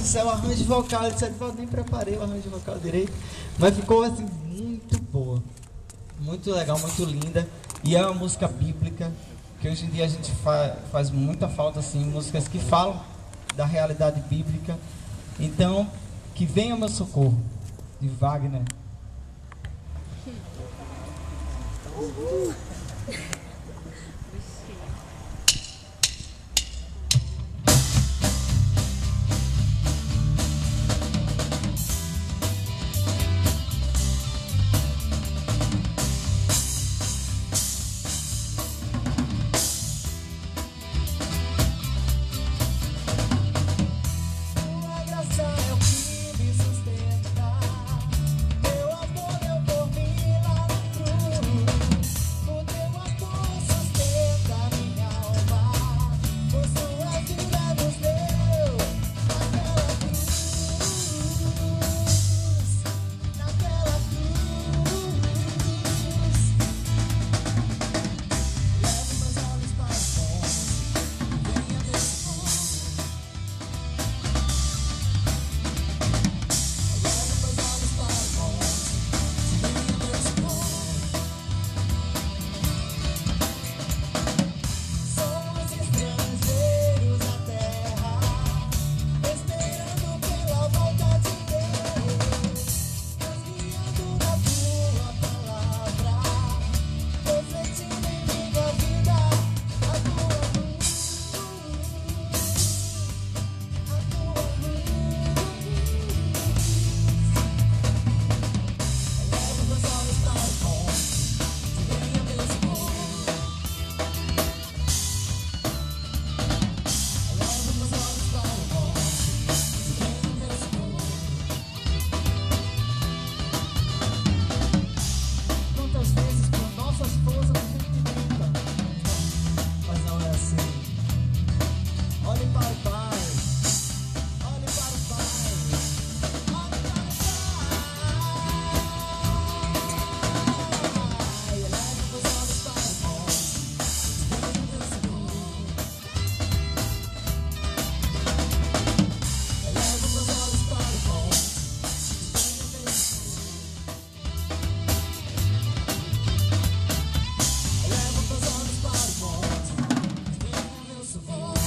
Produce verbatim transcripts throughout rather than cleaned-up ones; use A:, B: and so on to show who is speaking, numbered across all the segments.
A: céu, o arranjo vocal. Eu disse, eu nem preparei o arranjo vocal direito. Mas ficou assim, muito boa. Muito legal, muito linda. E é uma música bíblica, que hoje em dia a gente fa faz muita falta, assim, músicas que falam da realidade bíblica. Então, que venha o meu socorro, de Wagner. Uhul.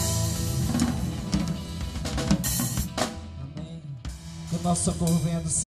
A: Nosso socorro venha do